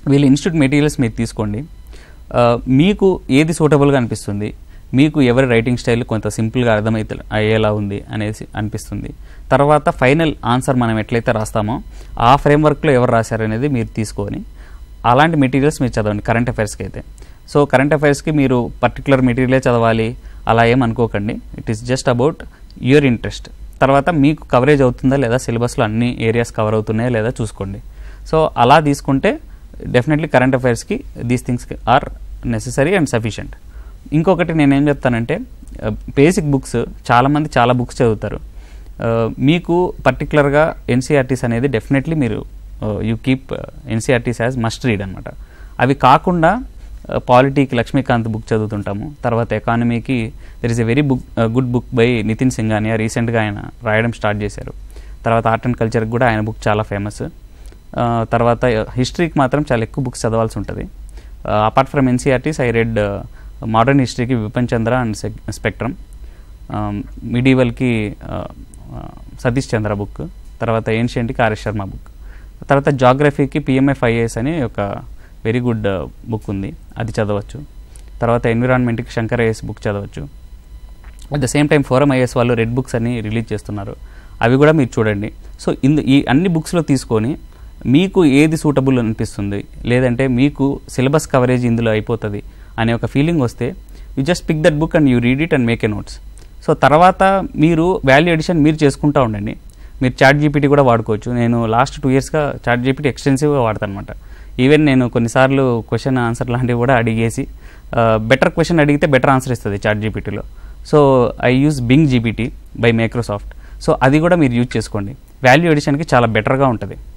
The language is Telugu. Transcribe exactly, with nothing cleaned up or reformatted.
వీళ్ళ ఇన్స్టిట్యూట్ మెటీరియల్స్ మీరు తీసుకోండి. మీకు ఏది సూటబుల్గా అనిపిస్తుంది, మీకు ఎవరి రైటింగ్ స్టైల్ కొంత సింపుల్గా అర్థమైతే అయ్యేలా ఉంది అనేసి అనిపిస్తుంది. తర్వాత ఫైనల్ ఆన్సర్ మనం ఎట్లయితే రాస్తామో ఆ ఫ్రేమ్వర్క్లో ఎవరు రాశారనేది మీరు తీసుకొని అలాంటి మెటీరియల్స్ మీరు చదవండి కరెంట్ అఫైర్స్కి అయితే. సో కరెంట్ అఫైర్స్కి మీరు పర్టికులర్ మెటీరియలే చదవాలి అలా ఏం అనుకోకండి. It is just about your interest. తర్వాత మీకు కవరేజ్ అవుతుందా లేదా, సిలబస్లో అన్ని ఏరియాస్ కవర్ అవుతున్నాయా లేదా చూసుకోండి. సో అలా తీసుకుంటే డెఫినెట్లీ కరెంట్ అఫైర్స్కి these things are necessary and sufficient. ఇంకొకటి నేనేం చెప్తానంటే, బేసిక్ బుక్స్ చాలామంది చాలా బుక్స్ చదువుతారు. మీకు పర్టికులర్గా ఎన్సీఆర్టీస్ అనేది డెఫినెట్లీ మీరు you keep NCERTs as must read అనమాట. అవి కాకుండా పాలిటీకి లక్ష్మీకాంత్ బుక్ చదువుతుంటాము. తర్వాత ఎకానమీకి there is a very book good book by Nitin Singhania, రీసెంట్గా ఆయన రాయడం స్టార్ట్ చేశారు. తర్వాత ఆర్ట్ అండ్ కల్చర్కి కూడా ఆయన బుక్ చాలా ఫేమస్. తర్వాత హిస్టరీకి మాత్రం చాలా ఎక్కువ బుక్స్ చదవాల్సి ఉంటుంది. Apart from NCERTs I read modern హిస్టరీకి విపిన్ చంద్ర అండ్ స్పెక్ట్రమ్, మిడీవల్కి సతీష్ చంద్ర బుక్, తర్వాత ఏన్షియంట్కి ఆర్ఎస్ శర్మ బుక్, తర్వాత జాగ్రఫీకి పిఎంఎఫ్ ఐఏఎస్ అని ఒక వెరీ గుడ్ బుక్ ఉంది, అది చదవచ్చు. తర్వాత ఎన్విరాన్మెంట్కి శంకర్ ఐఏఎస్ బుక్ చదవచ్చు. At the same time Forum IAS వాళ్ళు రెడ్ బుక్స్ అని రిలీజ్ చేస్తున్నారు, అవి కూడా మీరు చూడండి. సో ఇందు ఈ అన్ని బుక్స్లో తీసుకొని మీకు ఏది సూటబుల్ అనిపిస్తుంది, లేదంటే మీకు సిలబస్ కవరేజ్ ఇందులో అయిపోతుంది అనే ఒక ఫీలింగ్ వస్తే you just pick that book and you read it and make a notes. So తర్వాత మీరు వాల్యూ ఎడిషన్ మీరు చేసుకుంటూ ఉండండి. మీరు చాట్ జీపీటీ కూడా వాడుకోవచ్చు. నేను లాస్ట్ టూ ఇయర్స్గా చాట్ జీపీటీ ఎక్స్టెన్సివ్గా వాడతాను అనమాట. ఈవెన్ నేను కొన్నిసార్లు క్వశ్చన్ ఆన్సర్ లాంటివి కూడా అడిగేసి బెటర్ క్వశ్చన్ అడిగితే బెటర్ ఆన్సర్ ఇస్తుంది చాట్ జీపీటీలో. So I use Bing GPT by Microsoft. So అది కూడా మీరు యూజ్ చేసుకోండి. వాల్యూ ఎడిషన్కి చాలా బెటర్గా ఉంటుంది.